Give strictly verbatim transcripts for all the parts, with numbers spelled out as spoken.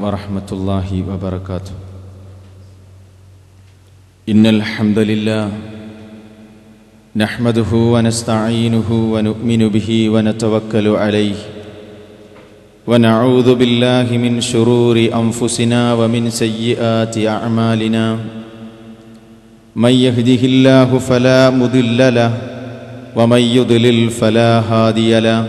ورحمة الله وبركاته. إن الحمد لله نحمده ونستعينه ونؤمن به ونتوكل عليه ونعوذ بالله من شرور أنفسنا ومن سيئات أعمالنا. من يهده الله فلا مضل له ومن يضلل فلا هادي له.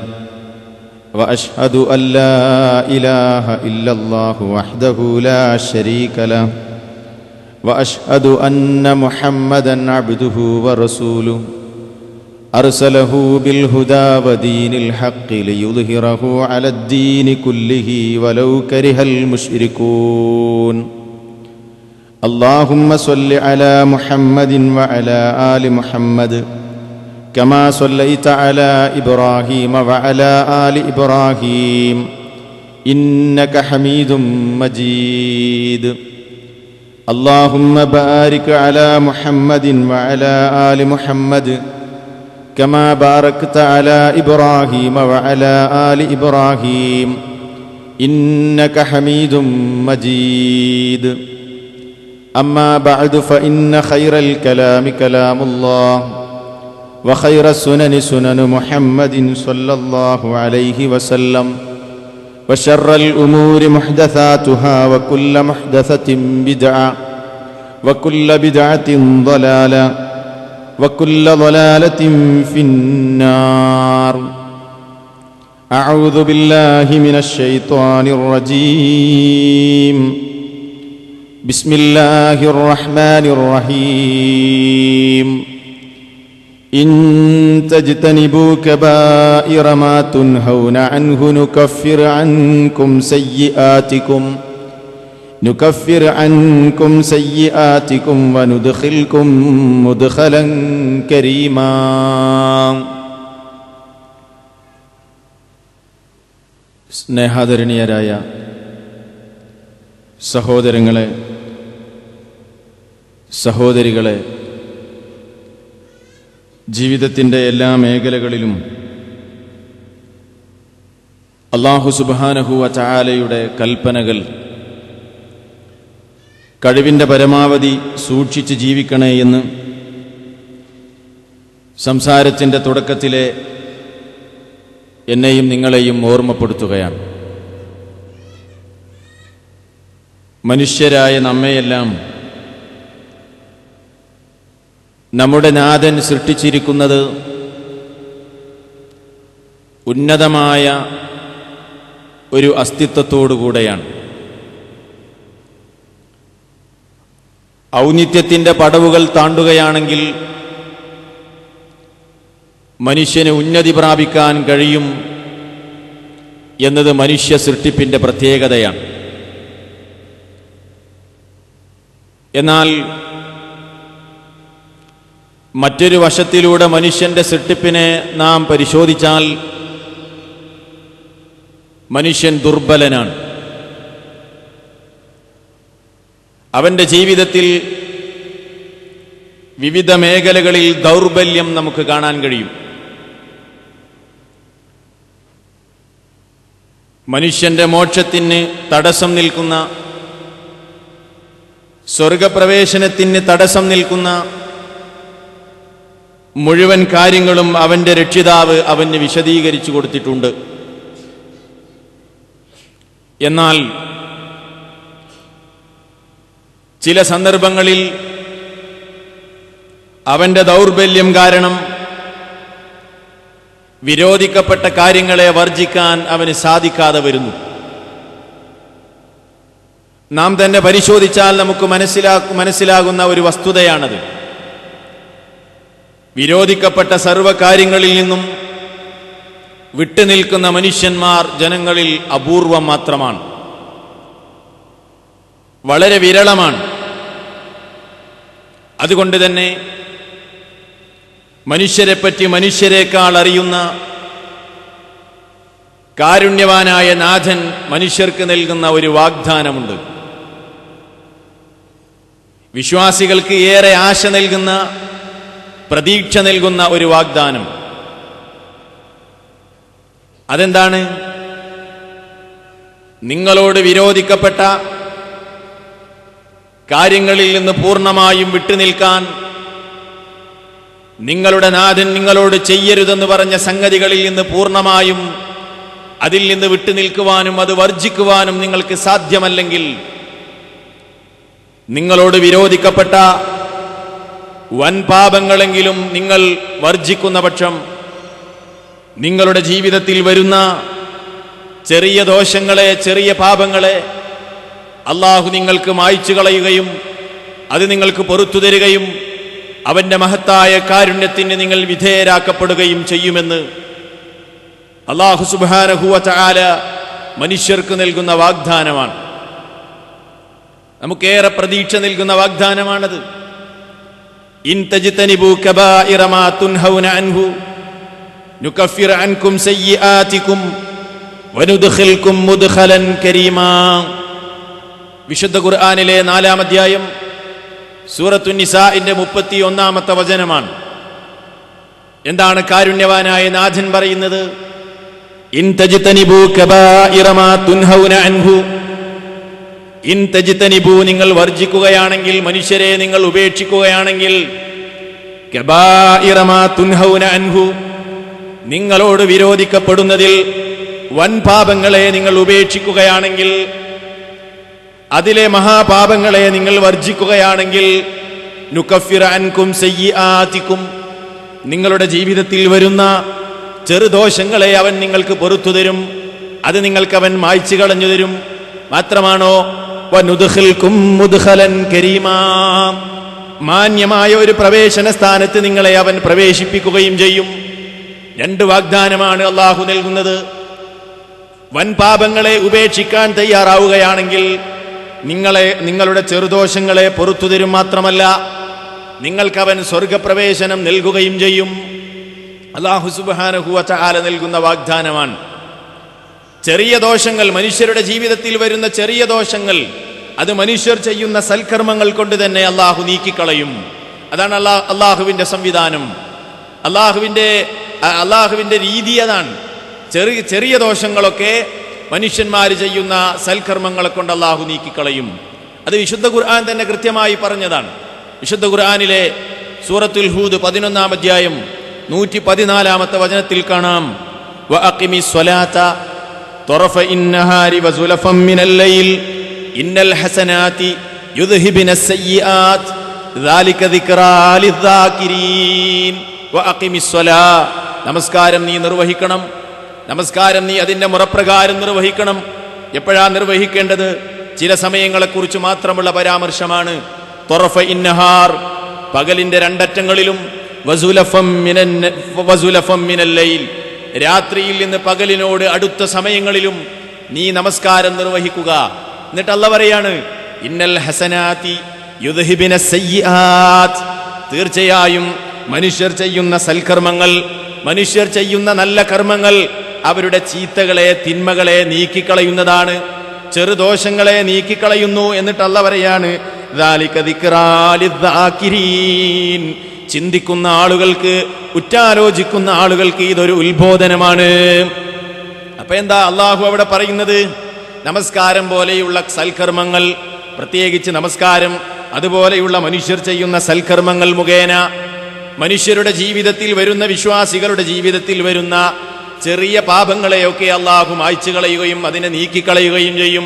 وأشهد أن لا إله إلا الله وحده لا شريك له وأشهد أن محمدًا عبده ورسوله أرسله بالهدى ودين الحق ليظهره على الدين كله ولو كره المشركون. اللهم صل على محمد وعلى آل محمد كما صليت على إبراهيم وعلى آل إبراهيم إنك حميد مجيد. اللهم بارك على محمد وعلى آل محمد كما باركت على إبراهيم وعلى آل إبراهيم إنك حميد مجيد. أما بعد فإن خير الكلام كلام الله وخير السنن سنن محمد صلى الله عليه وسلم وشر الأمور محدثاتها وكل محدثة بدعة وكل بدعة ضلالة وكل ضلالة في النار. أعوذ بالله من الشيطان الرجيم. بسم الله الرحمن الرحيم. إن تجتنبوا كبائر ما تنهون عنه نكفر عنكم سيئاتكم نكفر عنكم سيئاتكم وندخلكم مدخلا كريما. സ്നേഹാദരണീയരായ സഹോദരങ്ങളെ, സഹോദരികളെ, ജീവിതത്തിൻ്റെ എല്ലാ മേഖലകളിലും അല്ലാഹു സുബ്ഹാനഹു വ തആലയുടെ കൽപ്പനകൾ കഴിവിൻ്റെ പരമാവധി സൂക്ഷിച്ച് ജീവിക്കണേ എന്ന് സംസാരത്തിൻ്റെ തുടക്കത്തിലെ എന്നെയും നിങ്ങളെയും ഓർമ്മപ്പെടുത്തുകയാണ്. മനുഷ്യരായ നമ്മെയെല്ലാം നമ്മുടെ നാഥൻ സൃഷ്ടിച്ചിരിക്കുന്നത് ഉന്നതമായ ഒരു അസ്തിത്വത്തോടുകൂടെയാണ്. ഔന്നിത്യത്തിൻ്റെ പടവുകൾ താണ്ടുകയാണെങ്കിൽ മനുഷ്യന് ഉന്നതി പ്രാപിക്കാൻ കഴിയും എന്നത് മനുഷ്യ സൃഷ്ടിപ്പിൻ്റെ പ്രത്യേകതയാണ്. എന്നാൽ മറ്റൊരു വശത്തിലൂടെ മനുഷ്യൻ്റെ സൃഷ്ടിപ്പിനെ നാം പരിശോധിച്ചാൽ മനുഷ്യൻ ദുർബലനാണ്. അവൻ്റെ ജീവിതത്തിൽ വിവിധ മേഖലകളിൽ ദൗർബല്യം നമുക്ക് കാണാൻ കഴിയും. മനുഷ്യൻ്റെ മോക്ഷത്തിന് തടസ്സം നിൽക്കുന്ന, സ്വർഗപ്രവേശനത്തിന് തടസ്സം നിൽക്കുന്ന മുഴുവൻ കാര്യങ്ങളും അവൻ്റെ രക്ഷിതാവ് അവന് വിശദീകരിച്ചു കൊടുത്തിട്ടുണ്ട്. എന്നാൽ ചില സന്ദർഭങ്ങളിൽ അവൻ്റെ ദൗർബല്യം കാരണം വിരോധിക്കപ്പെട്ട കാര്യങ്ങളെ വർജിക്കാൻ അവന് സാധിക്കാതെ വരുന്നു. നാം തന്നെ പരിശോധിച്ചാൽ നമുക്ക് മനസ്സിലാ മനസ്സിലാകുന്ന ഒരു വസ്തുതയാണത്. വിരോധിക്കപ്പെട്ട സർവ്വകാര്യങ്ങളിൽ നിന്നും വിട്ടുനിൽക്കുന്ന മനുഷ്യന്മാർ ജനങ്ങളിൽ അപൂർവം മാത്രമാണ്, വളരെ വിരളമാണ്. അതുകൊണ്ട് തന്നെ മനുഷ്യരെപ്പറ്റി മനുഷ്യരെക്കാൾ അറിയുന്ന കാരുണ്യവാനായ നാഥൻ മനുഷ്യർക്ക് നൽകുന്ന ഒരു വാഗ്ദാനമുണ്ട്. വിശ്വാസികൾക്ക് ഏറെ ആശ നൽകുന്ന, പ്രതീക്ഷ നൽകുന്ന ഒരു വാഗ്ദാനം. അതെന്താണ്? നിങ്ങളോട് വിരോധിക്കപ്പെട്ട കാര്യങ്ങളിൽ നിന്ന് പൂർണ്ണമായും വിട്ടുനിൽക്കാൻ, നിങ്ങളുടെ നാഥൻ നിങ്ങളോട് ചെയ്യരുതെന്ന് പറഞ്ഞ സംഗതികളിൽ നിന്ന് പൂർണ്ണമായും അതിൽ നിന്ന് വിട്ടുനിൽക്കുവാനും അത് വർജിക്കുവാനും നിങ്ങൾക്ക് സാധ്യമല്ലെങ്കിൽ, നിങ്ങളോട് വിരോധിക്കപ്പെട്ട വൻ പാപങ്ങളെങ്കിലും നിങ്ങൾ വർജിക്കുന്ന പക്ഷം നിങ്ങളുടെ ജീവിതത്തിൽ വരുന്ന ചെറിയ ദോഷങ്ങളെ, ചെറിയ പാപങ്ങളെ അള്ളാഹു നിങ്ങൾക്ക് മായ്ച്ചു കളയുകയും അത് നിങ്ങൾക്ക് പൊറുത്തു തരികയും അവന്റെ മഹത്തായ കാരുണ്യത്തിന് നിങ്ങൾ വിധേയരാക്കപ്പെടുകയും ചെയ്യുമെന്ന് അള്ളാഹു സുബ്ഹാനഹു വ തആല മനുഷ്യർക്ക് നൽകുന്ന വാഗ്ദാനമാണ്. നമുക്കേറെ പ്രതീക്ഷ നൽകുന്ന വാഗ്ദാനമാണത്. ഇൻ തജ്തനിബു കബായിറ മാ തുൻഹൗന അൻഹു നുകഫിർ അൻകും സയ്യിആതികും വനുദ്ഖിൽകും മുദ്ഖലൻ കരീമാ. വിശുദ്ധ ഖുർആനിലെ നാലാം അധ്യായം സൂറത്തു നിസാഇന്റെ മുപ്പത്തി ഒന്നാമത്തെ വചനമാണ്. എന്താണ് കാരുണ്യവാനായ നാഥൻ പറയുന്നത്? ഇൻ തജ്തനിബു കബായിറ മാ തുൻഹൗന അൻഹു, ഇൻ തജ്തനിബു നിങ്ങൾ വർജിക്കുകയാണെങ്കിൽ, മനുഷ്യരെ നിങ്ങൾ ഉപേക്ഷിക്കുകയാണെങ്കിൽ, കബായിറ മാ തുൻഹൗന അൻഹു നിങ്ങളോട് വിരോധിക്കപ്പെടുന്നതിൽ വൻ പാപങ്ങളെ നിങ്ങൾ ഉപേക്ഷിക്കുകയാണെങ്കിൽ, അതിലെ മഹാപാപങ്ങളെ നിങ്ങൾ വർജിക്കുകയാണെങ്കിൽ, നുകഫിർ അൻകും സയ്യിആതികും നിങ്ങളുടെ ജീവിതത്തിൽ വരുന്ന ചെറുദോഷങ്ങളെ അവൻ നിങ്ങൾക്ക് പൊറുത്തു തരും, അത് നിങ്ങൾക്ക് അവൻ മായ്ച്ചു കളഞ്ഞു തരും. മാത്രമാണോ, വനുദ്ഖിൽകും മുദ്ഖലൻ കരീമാ മാന്യമായ ഒരു പ്രവേശന സ്ഥാനത്ത് നിങ്ങളെ അവൻ പ്രവേശിപ്പിക്കുകയും ചെയ്യും. രണ്ട് വാഗ്ദാനമാണ് അള്ളാഹു നൽകുന്നത്. വൻ പാപങ്ങളെ ഉപേക്ഷിക്കാൻ തയ്യാറാവുകയാണെങ്കിൽ നിങ്ങളെ നിങ്ങളുടെ ചെറുദോഷങ്ങളെ പൊറുത്തു തരും. മാത്രമല്ല നിങ്ങൾക്കവൻ സ്വർഗപ്രവേശനം നൽകുകയും ചെയ്യും. അല്ലാഹു സുബ്ഹാനഹു വ തആല നൽകുന്ന വാഗ്ദാനമാണ്. ചെറിയ ദോഷങ്ങൾ, മനുഷ്യരുടെ ജീവിതത്തിൽ വരുന്ന ചെറിയ ദോഷങ്ങൾ, അത് മനുഷ്യർ ചെയ്യുന്ന സൽക്കർമ്മങ്ങൾ കൊണ്ട് തന്നെ അള്ളാഹു നീക്കിക്കളയും. അതാണ് അല്ലാ അള്ളാഹുവിന്റെ സംവിധാനം, അള്ളാഹുവിന്റെ അള്ളാഹുവിന്റെ രീതി അതാണ്. ചെറിയ ചെറിയ ദോഷങ്ങളൊക്കെ മനുഷ്യന്മാർ ചെയ്യുന്ന സൽക്കർമ്മങ്ങളെ കൊണ്ട് അള്ളാഹു നീക്കിക്കളയും. അത് വിശുദ്ധ ഖുർആൻ തന്നെ കൃത്യമായി പറഞ്ഞതാണ്. വിശുദ്ധ ഖുർആനിലെ സൂറത്തുൽ ഹൂദ് പതിനൊന്നാം അധ്യായം നൂറ്റി പതിനാലാമത്തെ വചനത്തിൽ കാണാം, വഅഖിമിസ് സ്വലാത ത്വറഫഇൻ നഹാരി വസുലഫൻ മിനൽ ലൈൽ ഇന്നൽ ഹസനാതി യുദ്ഹിബിനസ് സയ്യിആത് ദാലിക ദിക്റാ ലിദ്ദാകിരീൻ. വഅഖിമിസ് സ്വലാ നമസ്കാരം നീ നിർവഹിക്കണം. നമസ്കാരം നീ അതിന്റെ മുറപ്രകാരം നിർവഹിക്കണം. എപ്പോഴാ നിർവഹിക്കേണ്ടത്? ചില സമയങ്ങളെക്കുറിച്ച് മാത്രമുള്ള പരാമർശമാണ്. ത്വറഫഇൻ നഹാർ പകലിന്റെ രണ്ടറ്റങ്ങളിലും, വസുലഫൻ മിനൻ വസുലഫൻ മിനൽ ലൈൽ രാത്രിയിൽ നിന്ന് പകലിനോട് അടുത്ത സമയങ്ങളിലും നീ നമസ്കാരം നിർവഹിക്കുക. എന്നിട്ട് അല്ലാഹു പറയാണ്, ഇന്നൽ ഹസനാതി യുദ്ഹിബിനസ് സയ്യിആത് തീർച്ചയായും മനുഷ്യർ ചെയ്യുന്ന സൽക്കർമ്മങ്ങൾ, മനുഷ്യർ ചെയ്യുന്ന നല്ല കർമ്മങ്ങൾ അവരുടെ ചീത്തകളെ, തിന്മകളെ നീക്കിക്കളയുന്നതാണ്, ചെറുദോഷങ്ങളെ നീക്കിക്കളയുന്നു. എന്നിട്ട് അല്ലാഹു പറയാണ്, ദാലിക ദിക്റാ ലിദ്ദാകിരീൻ ചിന്തിക്കുന്ന ആളുകൾക്ക്, ഉറ്റാലോചിക്കുന്ന ആളുകൾക്ക് ഇതൊരു ഉത്ബോധനമാണ്. അപ്പൊ എന്താ അള്ളാഹു അവിടെ പറയുന്നത്? നമസ്കാരം പോലെയുള്ള സൽക്കർമ്മങ്ങൾ, പ്രത്യേകിച്ച് നമസ്കാരം, അതുപോലെയുള്ള മനുഷ്യർ ചെയ്യുന്ന സൽക്കർമ്മങ്ങൾ മുഖേന മനുഷ്യരുടെ ജീവിതത്തിൽ വരുന്ന, വിശ്വാസികളുടെ ജീവിതത്തിൽ വരുന്ന ചെറിയ പാപങ്ങളെയൊക്കെ അള്ളാഹു മായ്ച്ചു കളയുകയും അതിനെ നീക്കിക്കളയുകയും ചെയ്യും.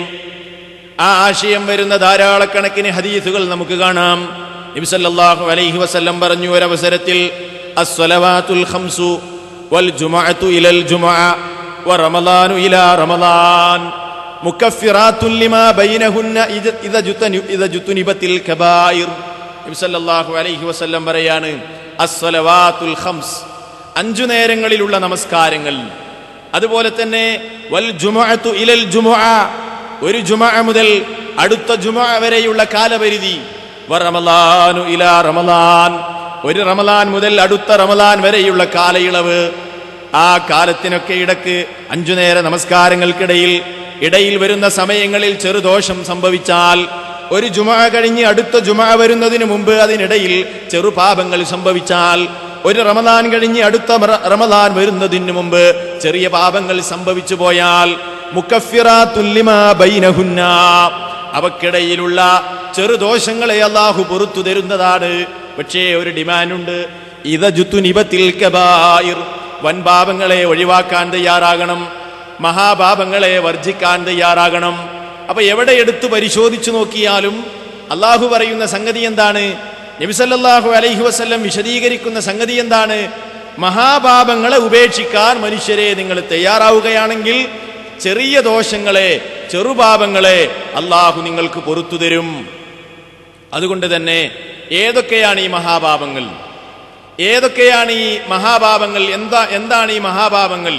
ആ ആശയം വരുന്ന ധാരാളക്കണക്കിന് ഹദീസുകൾ നമുക്ക് കാണാം. നബി സല്ലല്ലാഹു അലൈഹി വസല്ലം പറഞ്ഞു ഒരവസരത്തിൽ, അസ്സലവാത്തുൽ ഖംസു വൽ ജുമുഅതു ഇലൽ ജുമുഅ വറമളാനു ഇലാ റമളാൻ മുകഫിറാത്തുൻ ലിമാ ബൈനഹുന്ന ഇദ ജുതനി ഇദ ജുതുനിബത്തിൽ കബായിർ. നബി സല്ലല്ലാഹു അലൈഹി വസല്ലം പറയാണ്, അസ്സലവാത്തുൽ ഖംസ് അഞ്ചു നേരങ്ങളിലുള്ള നമസ്കാരങ്ങൾ, അതുപോലെ തന്നെ വൽ ജുമുഅതു ഇലൽ ജുമുഅ ഒരു ജുമുഅ മുതൽ അടുത്ത ജുമുഅ വരെയുള്ള കാലപരിധി, വറമളാനു ഇലാ റമളാൻ ഒരു റമളാൻ മുതൽ അടുത്ത റമളാൻ വരെയുള്ള കാലയളവ്. ആ കാലത്തിനൊക്കെ ഇടക്ക് അഞ്ചു നേര നമസ്കാരങ്ങൾക്കിടയിൽ ഇടയിൽ വരുന്ന സമയങ്ങളിൽ ചെറുദോഷം സംഭവിച്ചാൽ, ഒരു ജുമുഅ കഴിഞ്ഞ് അടുത്ത ജുമുഅ വരുന്നതിന് മുമ്പ് അതിനിടയിൽ ചെറുപാപങ്ങൾ സംഭവിച്ചാൽ, ഒരു റമളാൻ കഴിഞ്ഞ് അടുത്ത റമളാൻ വരുന്നതിന് മുമ്പ് ചെറിയ പാപങ്ങൾ സംഭവിച്ചു പോയാൽ, മുകഫിറാത്തുൽ ലിമാ ബൈനഹുന്ന, അവക്കിടയിലുള്ള ചെറുദോഷങ്ങളെ അല്ലാഹു പുറത്തു തരുന്നതാണ്. പക്ഷേ ഒരു ഡിമാൻഡുണ്ട്, ഇദജുതുനിബത്തിൽ കബായിർ, വൻപാപങ്ങളെ ഒഴിവാക്കാൻ തയ്യാറാകണം, മഹാപാപങ്ങളെ വർജിക്കാൻ തയ്യാറാകണം. അപ്പൊ എവിടെ എടുത്തു പരിശോധിച്ചു നോക്കിയാലും അള്ളാഹു പറയുന്ന സംഗതി എന്താണ്? നബി സല്ലല്ലാഹു അലൈഹി വസല്ലം വിശദീകരിക്കുന്ന സംഗതി എന്താണ്? മഹാപാപങ്ങളെ ഉപേക്ഷിക്കാൻ മനുഷ്യരെ നിങ്ങൾ തയ്യാറാവുകയാണെങ്കിൽ ചെറിയ ദോഷങ്ങളെ, ചെറുപാപങ്ങളെ അള്ളാഹു നിങ്ങൾക്ക് പൊറത്തു തരും. അതുകൊണ്ട് തന്നെ ഏതൊക്കെയാണ് ഈ മഹാപാപങ്ങൾ? ഏതൊക്കെയാണ് ഈ മഹാപാപങ്ങൾ? എന്താ എന്താണ് ഈ മഹാപാപങ്ങൾ?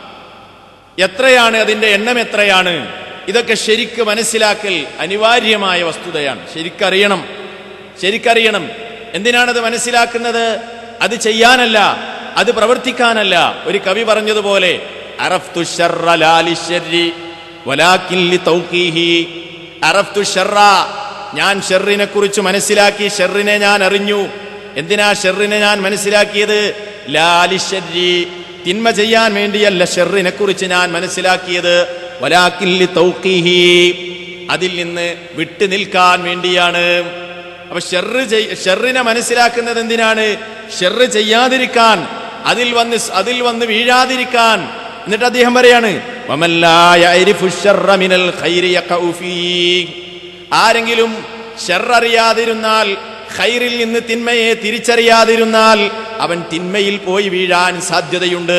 എത്രയാണ് അതിന്റെ എണ്ണം? എത്രയാണ്? ഇതൊക്കെ ശരിക്ക് മനസ്സിലാക്കൽ അനിവാര്യമായ വസ്തുതയാണ്. ശരിക്കറിയണം, ശരിക്കറിയണം. എന്തിനാണത് മനസ്സിലാക്കുന്നത്? അത് ചെയ്യാനല്ല, അത് പ്രവർത്തിക്കാനല്ല. ഒരു കവി പറഞ്ഞതുപോലെ, അറഫ്തു ശർറ ലാ ലിശ്ശർരി വലാകിൻ ലിതൗഖീഹി. അറഫ്തു ശർറ, ഞാൻ ഷർറിനെ കുറിച്ച് മനസ്സിലാക്കി, ഷർറിനെ ഞാൻ അറിഞ്ഞു. എന്തിനാ ഷർറിനെ ഞാൻ മനസ്സിലാക്കിയത്? ലാ ലിശ്ശർരി, തിന്മ ചെയ്യാൻ വേണ്ടിയല്ല ഷർറിനെ കുറിച്ച് ഞാൻ മനസ്സിലാക്കിയത്. വലാകിൻ ലിതൗഖീഹി, അതിൽ നിന്ന് വിട്ടു നിൽക്കാൻ വേണ്ടിയാണ്. അപ്പൊ ഷർറ് ഷർറിനെ മനസ്സിലാക്കുന്നത് എന്തിനാണ്? ഷർറ് ചെയ്യാതിരിക്കാൻ, അതിൽ വന്ന് അതിൽ വന്ന് വീഴാതിരിക്കാൻ. എന്നിട്ട് അദ്ദേഹം പറയാണ്, വമല്ലാ യഅരിഫു ശർറ മിനൽ ഖൈരി യഖഉ ഫീഹി, ആരെങ്കിലും ഷർററിയാതിരുന്നാൽ, ഖൈറിൽ നിന്ന് തിന്മയെ തിരിച്ചറിയാതിരുന്നാൽ അവൻ തിന്മയിൽ പോയി വീഴാൻ സാധ്യതയുണ്ട്.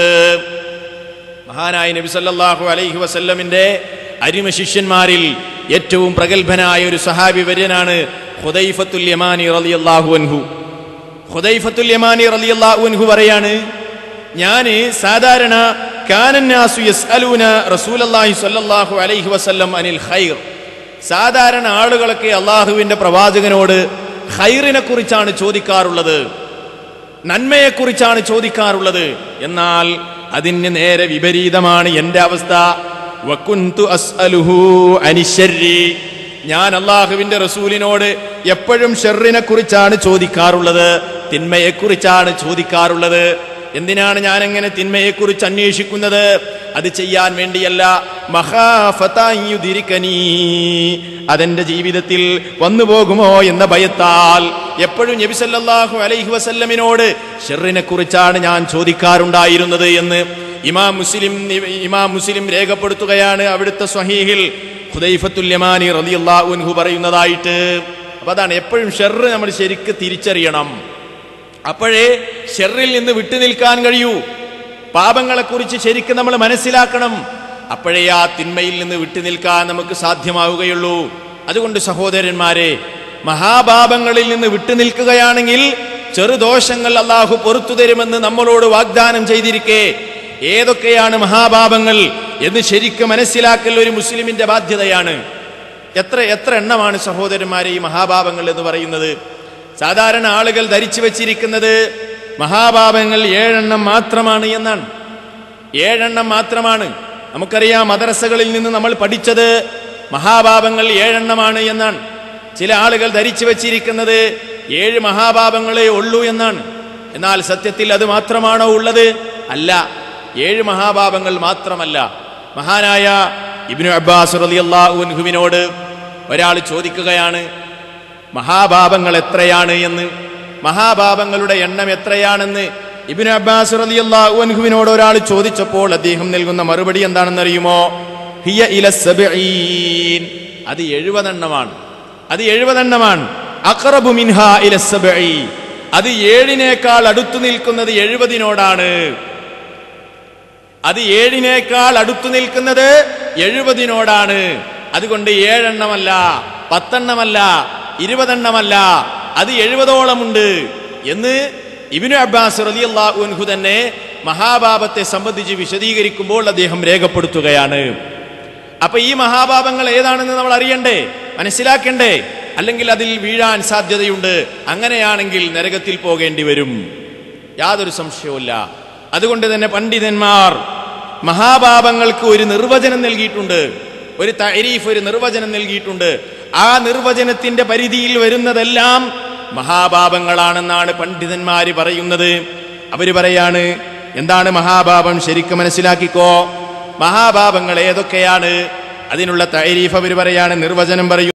മഹാനായ നബി സല്ലല്ലാഹു അലൈഹി വസല്ലമിന്റെ അരിമ ശിഷ്യന്മാരിൽ ഏറ്റവും പ്രഗൽഭനായ ഒരു സഹാബി വര്യനാണ് ഹുദൈഫത്തുൽ യമാനി റളിയല്ലാഹു അൻഹു. ഹുദൈഫത്തുൽ യമാനി റളിയല്ലാഹു അൻഹു പറയാണ്, ഞാന് സാധാരണ കാനന്നാസു യസ്അലൂന റസൂലല്ലാഹി സ്വല്ലല്ലാഹു അലൈഹി വസല്ലം അനിൽ ഖൈർ, സാധാരണ ആളുകളൊക്കെ അള്ളാഹുവിന്റെ പ്രവാചകനോട് ഖൈറിനെ കുറിച്ചാണ് ചോദിക്കാറുള്ളത്, നന്മയെക്കുറിച്ചാണ് ചോദിക്കാറുള്ളത്. എന്നാൽ അതിന് നേരെ വിപരീതമാണ് എന്റെ അവസ്ഥ. വകുന്തു അസ്അലുഹു അനിശ്ശർരി, ഞാൻ അള്ളാഹുവിന്റെ റസൂലിനോട് എപ്പോഴും ഷർറിനെ കുറിച്ചാണ് ചോദിക്കാറുള്ളത്, തിന്മയെക്കുറിച്ചാണ് ചോദിക്കാറുള്ളത്. എന്തിനാണ് ഞാൻ എങ്ങനെ തിന്മയെക്കുറിച്ച് അന്വേഷിക്കുന്നത്? അത് ചെയ്യാൻ വേണ്ടിയല്ല, മഖാഫതൻ യുദ്രികനി, അതെന്റെ ജീവിതത്തിൽ വന്നു പോകുമോ എന്ന ഭയത്താൽ എപ്പോഴും നബി സല്ലല്ലാഹു അലൈഹി വസല്ലമിനോട് ഷർറിനെ കുറിച്ചാണ് ഞാൻ ചോദിക്കാറുണ്ടായിരുന്നത് എന്ന് ഇമാം മുസ്ലിം ഇമാം മുസ്ലിം രേഖപ്പെടുത്തുകയാണ് അവിടുത്തെ സ്വഹീഹിൽ ഹുദൈഫത്തുൽ യമാനി റളിയല്ലാഹു അൻഹു പറയുന്നതായിട്ട്. അപ്പൊ അതാണ്, എപ്പോഴും ഷർറ് നമ്മൾ ശരിക്ക് തിരിച്ചറിയണം. അപ്പോഴേ ഷർറിൽ നിന്ന് വിട്ടുനിൽക്കാൻ കഴിയൂ. പാപങ്ങളെക്കുറിച്ച് ശരിക്കും നമ്മൾ മനസ്സിലാക്കണം. അപ്പോഴേ ആ തിന്മയിൽ നിന്ന് വിട്ടുനിൽക്കാൻ നമുക്ക് സാധ്യമാവുകയുള്ളൂ. അതുകൊണ്ട് സഹോദരന്മാരെ, മഹാപാപങ്ങളിൽ നിന്ന് വിട്ടുനിൽക്കുകയാണെങ്കിൽ ചെറുദോഷങ്ങൾ അള്ളാഹു പൊറത്തു തരുമെന്ന് നമ്മളോട് വാഗ്ദാനം ചെയ്തിരിക്കെ ഏതൊക്കെയാണ് മഹാപാപങ്ങൾ എന്ന് ശരിക്കും മനസ്സിലാക്കൽ ഒരു മുസ്ലിമിന്റെ ബാധ്യതയാണ്. എത്ര എത്ര എണ്ണമാണ് സഹോദരന്മാരെ ഈ മഹാപാപങ്ങൾ എന്ന് പറയുന്നത്? സാധാരണ ആളുകൾ ധരിച്ചു വച്ചിരിക്കുന്നത് മഹാപാപങ്ങൾ ഏഴെണ്ണം മാത്രമാണ് എന്നാണ്. ഏഴെണ്ണം മാത്രമാണ്. നമുക്കറിയാം, മദ്രസകളിൽ നിന്ന് നമ്മൾ പഠിച്ചത് മഹാപാപങ്ങൾ ഏഴെണ്ണമാണ് എന്നാണ്. ചില ആളുകൾ ധരിച്ചു വച്ചിരിക്കുന്നത് ഏഴ് മഹാപാപങ്ങളെ ഉള്ളൂ എന്നാണ്. എന്നാൽ സത്യത്തിൽ അത് മാത്രമാണോ ഉള്ളത്? അല്ല, ഏഴ് മഹാപാപങ്ങൾ മാത്രമല്ല. മഹാനായ ഇബ്നു അബ്ബാസ് റളിയല്ലാഹു അൻഹുവിനോട് ഒരാൾ ചോദിക്കുകയാണ്, മഹാപാപങ്ങൾ എത്രയാണ് എന്ന്, മഹാപാപങ്ങളുടെ എണ്ണം എത്രയാണെന്ന് ഇബ്നു അബ്ബാസ് റളിയല്ലാഹു അൻഹുവിനോട് ഒരാൾ ചോദിച്ചപ്പോൾ അദ്ദേഹം നൽകുന്ന മറുപടി എന്താണെന്നറിയുമോ? ഹിയ ഇല സബഈൻ, അത് എഴുപതെണ്ണമാണ്. അത് എഴുപതെണ്ണമാണ്. അഖറബു മിൻഹാ ഇല സബഈ, അത് ഏഴിനേക്കാൾ അടുത്തു നിൽക്കുന്നത് എഴുപതിനോടാണ്. അത് ഏഴിനേക്കാൾ അടുത്തു നിൽക്കുന്നത് എഴുപതിനോടാണ്. അതുകൊണ്ട് ഏഴെണ്ണമല്ല, പത്തെണ്ണമല്ല, ഇരുപതെണ്ണമല്ല, അത് എഴുപതോളമുണ്ട് എന്ന് ഇബ്നു അബ്ബാസ് റളിയല്ലാഹു അൻഹു തന്നെ മഹാപാപത്തെ സംബന്ധിച്ച് വിശദീകരിക്കുമ്പോൾ അദ്ദേഹം രേഖപ്പെടുത്തുകയാണ്. അപ്പൊ ഈ മഹാപാപങ്ങൾ ഏതാണെന്ന് നമ്മൾ അറിയണ്ടേ, മനസ്സിലാക്കണ്ടേ? അല്ലെങ്കിൽ അതിൽ വീഴാൻ സാധ്യതയുണ്ട്. അങ്ങനെയാണെങ്കിൽ നരകത്തിൽ പോകേണ്ടി വരും, യാതൊരു സംശയവുമില്ല. അതുകൊണ്ട് തന്നെ പണ്ഡിതന്മാർ മഹാപാപങ്ങൾക്ക് ഒരു നിർവചനം നൽകിയിട്ടുണ്ട്, ഒരു തഅരീഫ്, ഒരു നിർവചനം നൽകിയിട്ടുണ്ട്. ആ നിർവചനത്തിന്റെ പരിധിയിൽ വരുന്നതെല്ലാം മഹാപാപങ്ങളാണെന്നാണ് പണ്ഡിതന്മാര് പറയുന്നത്. അവര് പറയാണ്, എന്താണ് മഹാപാപം? ശരിക്കും മനസ്സിലാക്കിക്കോ. മഹാപാപങ്ങൾ ഏതൊക്കെയാണ്? അതിനുള്ള തഅരീഫ് അവർ പറയാണ്, നിർവചനം പറയും.